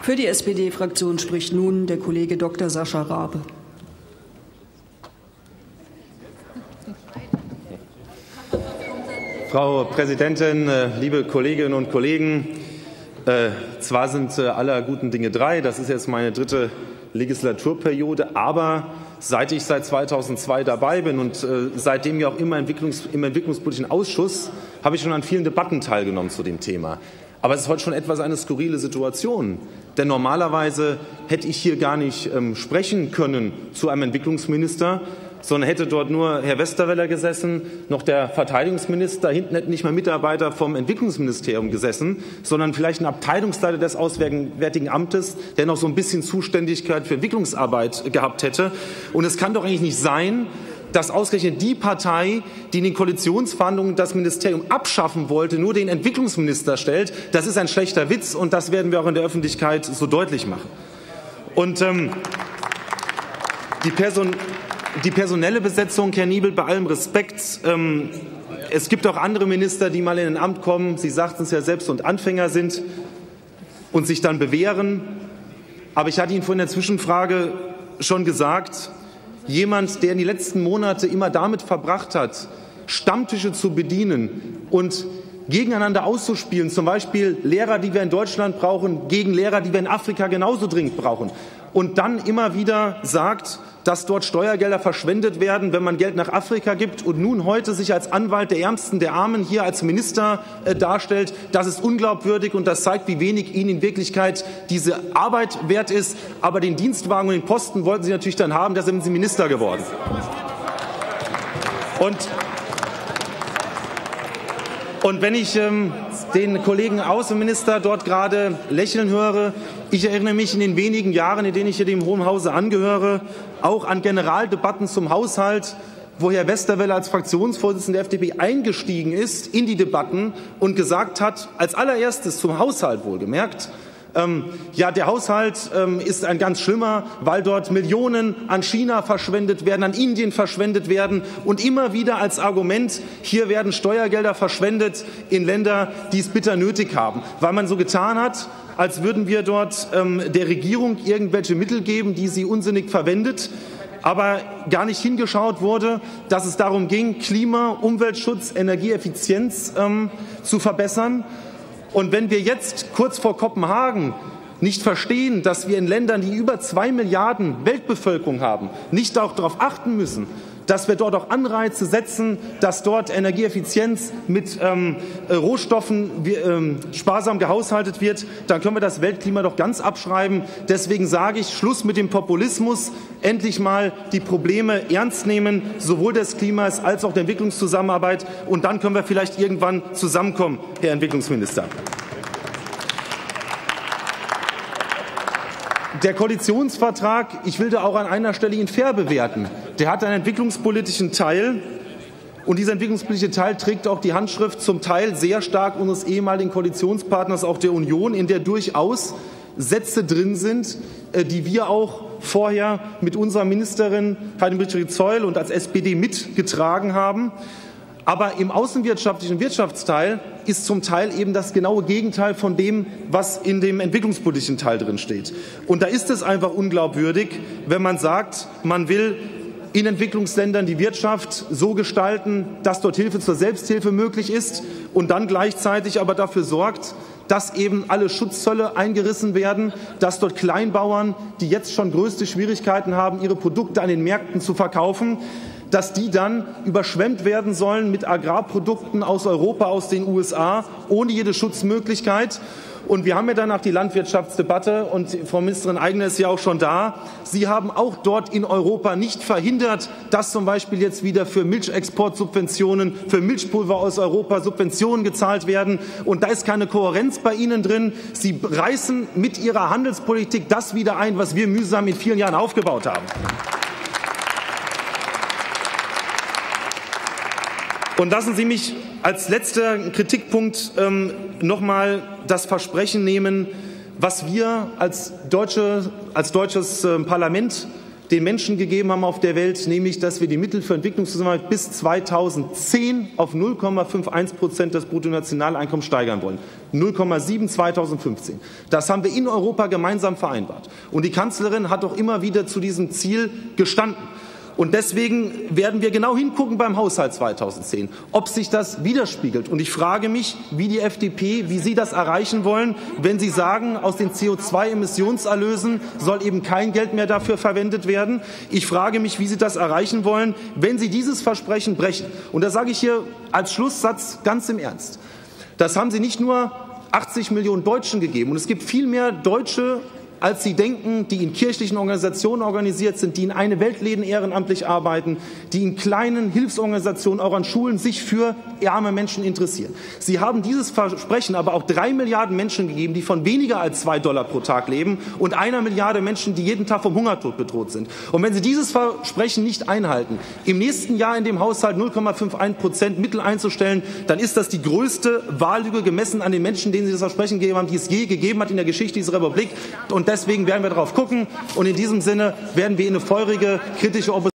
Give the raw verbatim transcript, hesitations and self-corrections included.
Für die S P D-Fraktion spricht nun der Kollege Doktor Sascha Rabe. Frau Präsidentin, liebe Kolleginnen und Kollegen! Äh, zwar sind äh, aller guten Dinge drei, das ist jetzt meine dritte Legislaturperiode, aber seit ich seit zweitausendzwei dabei bin und äh, seitdem ja auch immer Entwicklungs-, im Entwicklungspolitischen Ausschuss, habe ich schon an vielen Debatten teilgenommen zu dem Thema. Aber es ist heute schon etwas eine skurrile Situation, denn normalerweise hätte ich hier gar nicht ähm, sprechen können zu einem Entwicklungsminister, sondern hätte dort nur Herr Westerwelle gesessen, noch der Verteidigungsminister, hinten hätten nicht mal Mitarbeiter vom Entwicklungsministerium gesessen, sondern vielleicht ein Abteilungsleiter des Auswärtigen Amtes, der noch so ein bisschen Zuständigkeit für Entwicklungsarbeit gehabt hätte. Und es kann doch eigentlich nicht sein, dass ausgerechnet die Partei, die in den Koalitionsverhandlungen das Ministerium abschaffen wollte, nur den Entwicklungsminister stellt. Das ist ein schlechter Witz, und das werden wir auch in der Öffentlichkeit so deutlich machen. Und ähm, die Person Die personelle Besetzung, Herr Niebel, bei allem Respekt, ähm, es gibt auch andere Minister, die mal in ein Amt kommen, Sie sagten es ja selbst, und Anfänger sind und sich dann bewähren. Aber ich hatte Ihnen vorhin in der Zwischenfrage schon gesagt, jemand, der in den letzten Monaten immer damit verbracht hat, Stammtische zu bedienen und gegeneinander auszuspielen, zum Beispiel Lehrer, die wir in Deutschland brauchen, gegen Lehrer, die wir in Afrika genauso dringend brauchen, und dann immer wieder sagt, dass dort Steuergelder verschwendet werden, wenn man Geld nach Afrika gibt, und nun heute sich als Anwalt der Ärmsten, der Armen hier als Minister äh, darstellt. Das ist unglaubwürdig, und das zeigt, wie wenig Ihnen in Wirklichkeit diese Arbeit wert ist. Aber den Dienstwagen und den Posten wollten Sie natürlich dann haben, da sind Sie Minister geworden. Und Und wenn ich ähm, den Kollegen Außenminister dort gerade lächeln höre, ich erinnere mich in den wenigen Jahren, in denen ich hier dem Hohen Hause angehöre, auch an Generaldebatten zum Haushalt, wo Herr Westerwelle als Fraktionsvorsitzender der F D P eingestiegen ist in die Debatten und gesagt hat, als allererstes zum Haushalt wohlgemerkt, Ähm, ja, der Haushalt ähm, ist ein ganz schlimmer, weil dort Millionen an China verschwendet werden, an Indien verschwendet werden, und immer wieder als Argument, hier werden Steuergelder verschwendet in Länder, die es bitter nötig haben, weil man so getan hat, als würden wir dort ähm, der Regierung irgendwelche Mittel geben, die sie unsinnig verwendet, aber gar nicht hingeschaut wurde, dass es darum ging, Klima, Umweltschutz, Energieeffizienz ähm, zu verbessern. Und wenn wir jetzt kurz vor Kopenhagen nicht verstehen, dass wir in Ländern, die über zwei Milliarden Weltbevölkerung haben, nicht auch darauf achten müssen, dass wir dort auch Anreize setzen, dass dort Energieeffizienz mit ähm, Rohstoffen wie, ähm, sparsam gehaushaltet wird, dann können wir das Weltklima doch ganz abschreiben. Deswegen sage ich, Schluss mit dem Populismus, endlich mal die Probleme ernst nehmen, sowohl des Klimas als auch der Entwicklungszusammenarbeit, und dann können wir vielleicht irgendwann zusammenkommen, Herr Entwicklungsminister. Der Koalitionsvertrag, ich will da auch an einer Stelle ihn fair bewerten, der hat einen entwicklungspolitischen Teil, und dieser entwicklungspolitische Teil trägt auch die Handschrift zum Teil sehr stark unseres ehemaligen Koalitionspartners, auch der Union, in der durchaus Sätze drin sind, die wir auch vorher mit unserer Ministerin Heidemütterich Zeul und als S P D mitgetragen haben. Aber im außenwirtschaftlichen Wirtschaftsteil ist zum Teil eben das genaue Gegenteil von dem, was in dem entwicklungspolitischen Teil drin steht. Und da ist es einfach unglaubwürdig, wenn man sagt, man will in Entwicklungsländern die Wirtschaft so gestalten, dass dort Hilfe zur Selbsthilfe möglich ist, und dann gleichzeitig aber dafür sorgt, dass eben alle Schutzzölle eingerissen werden, dass dort Kleinbauern, die jetzt schon größte Schwierigkeiten haben, ihre Produkte an den Märkten zu verkaufen, dass die dann überschwemmt werden sollen mit Agrarprodukten aus Europa, aus den U S A, ohne jede Schutzmöglichkeit. Und wir haben ja danach die Landwirtschaftsdebatte, und Frau Ministerin Aigner ist ja auch schon da. Sie haben auch dort in Europa nicht verhindert, dass zum Beispiel jetzt wieder für Milchexportsubventionen, für Milchpulver aus Europa Subventionen gezahlt werden. Und da ist keine Kohärenz bei Ihnen drin. Sie reißen mit Ihrer Handelspolitik das wieder ein, was wir mühsam in vielen Jahren aufgebaut haben. Und lassen Sie mich als letzter Kritikpunkt ähm, noch mal das Versprechen nehmen, was wir als, Deutsche, als deutsches äh, Parlament den Menschen gegeben haben auf der Welt, nämlich dass wir die Mittel für Entwicklungszusammenarbeit bis zweitausendzehn auf null Komma einundfünfzig Prozent des Bruttonationaleinkommens steigern wollen. null Komma sieben zweitausendfünfzehn. Das haben wir in Europa gemeinsam vereinbart. Und die Kanzlerin hat auch immer wieder zu diesem Ziel gestanden. Und deswegen werden wir genau hingucken beim Haushalt zweitausendzehn, ob sich das widerspiegelt. Und ich frage mich, wie die F D P, wie Sie das erreichen wollen, wenn Sie sagen, aus den C O zwei Emissionserlösen soll eben kein Geld mehr dafür verwendet werden. Ich frage mich, wie Sie das erreichen wollen, wenn Sie dieses Versprechen brechen. Und das sage ich hier als Schlusssatz ganz im Ernst. Das haben Sie nicht nur achtzig Millionen Deutschen gegeben. Und es gibt viel mehr Deutsche, als Sie denken, die in kirchlichen Organisationen organisiert sind, die in eine Weltläden ehrenamtlich arbeiten, die in kleinen Hilfsorganisationen, auch an Schulen, sich für arme Menschen interessieren. Sie haben dieses Versprechen aber auch drei Milliarden Menschen gegeben, die von weniger als zwei Dollar pro Tag leben, und einer Milliarde Menschen, die jeden Tag vom Hungertod bedroht sind. Und wenn Sie dieses Versprechen nicht einhalten, im nächsten Jahr in dem Haushalt null Komma einundfünfzig Prozent Mittel einzustellen, dann ist das die größte Wahllüge gemessen an den Menschen, denen Sie das Versprechen gegeben haben, die es je gegeben hat in der Geschichte dieser Republik. Und deswegen werden wir darauf gucken. Und in diesem Sinne werden wir in eine feurige, kritische Opposition